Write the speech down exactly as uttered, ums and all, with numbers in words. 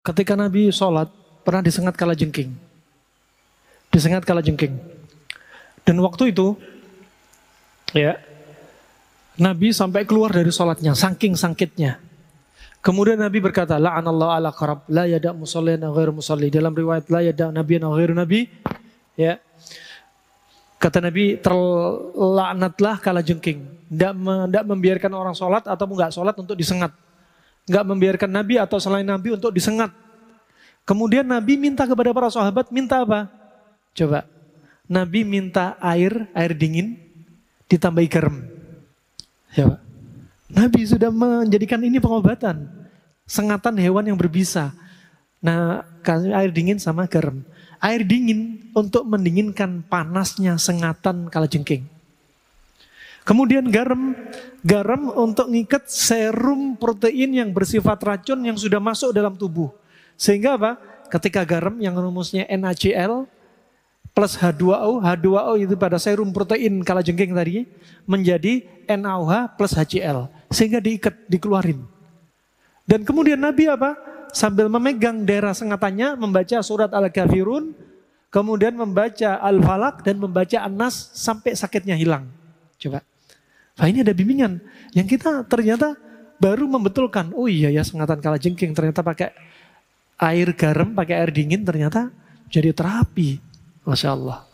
Ketika Nabi sholat, pernah disengat kalajengking. Disengat kalajengking. Dan waktu itu, ya, Nabi sampai keluar dari sholatnya, saking sakitnya. Kemudian Nabi berkata, la'anallahu ala qarab, la yada' musallina ghairu musalli. Dalam riwayat, la yada' nabiyan ghairu nabi. Ya. Kata Nabi, terlaknatlah kalajengking. Tidak tidak membiarkan orang sholat atau enggak sholat untuk disengat. Enggak membiarkan Nabi atau selain Nabi untuk disengat. Kemudian Nabi minta kepada para sahabat, minta apa? Coba. Nabi minta air, air dingin, ditambahi garam. Coba. Nabi sudah menjadikan ini pengobatan. Sengatan hewan yang berbisa. Nah, air dingin sama garam. Air dingin untuk mendinginkan panasnya sengatan kalajengking. Kemudian garam, garam untuk ngikat serum protein yang bersifat racun yang sudah masuk dalam tubuh. Sehingga apa? Ketika garam yang rumusnya NaCl plus H dua O, H dua O itu pada serum protein kalajengking tadi menjadi NaOH plus HCl. Sehingga diikat, dikeluarin. Dan kemudian Nabi apa? Sambil memegang daerah sengatannya, membaca surat Al-Kafirun, kemudian membaca Al-Falaq dan membaca An-Nas sampai sakitnya hilang. Coba. Nah ini ada bimbingan. Yang kita ternyata baru membetulkan, oh iya ya sengatan kalajengking ternyata pakai air garam, pakai air dingin ternyata jadi terapi. Masya Allah.